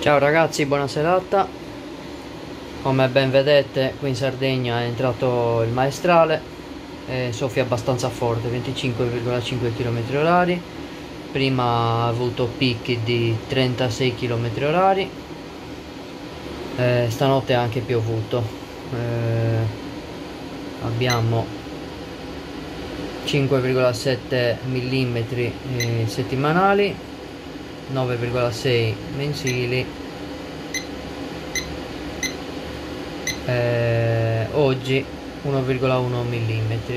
Ciao ragazzi, buona serata. Come ben vedete, qui in Sardegna è entrato il maestrale e soffia abbastanza forte, 25,5 km/h. Prima ha avuto picchi di 36 km/h. Stanotte ha anche piovuto. Abbiamo 5,7 mm settimanali, 9,6 mensili. Oggi 1,1 mm.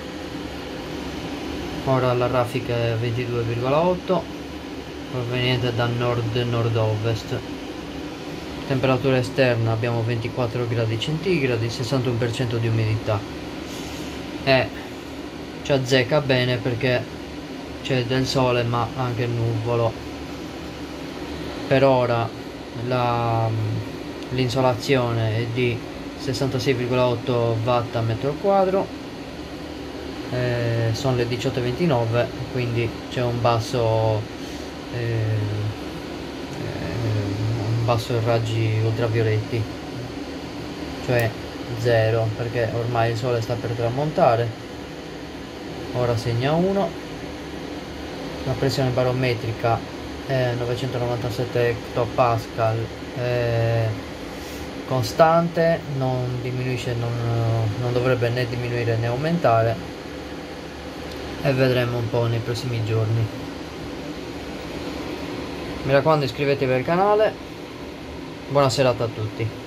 Ora la raffica è 22,8, proveniente da nord-nord-ovest. Temperatura esterna abbiamo 24 gradi centigradi, 61% di umidità. Ci azzecca bene perché c'è del sole ma anche nuvolo. Per ora l'insolazione è di 66,8 watt a metro quadro. Sono le 18:29, quindi c'è un basso in raggi ultravioletti, cioè 0, perché ormai il sole sta per tramontare. Ora segna 1. La pressione barometrica è 997 hectopascal, costante, non diminuisce, non dovrebbe né diminuire né aumentare, e vedremo un po' nei prossimi giorni. Mi raccomando, iscrivetevi al canale. Buona serata a tutti.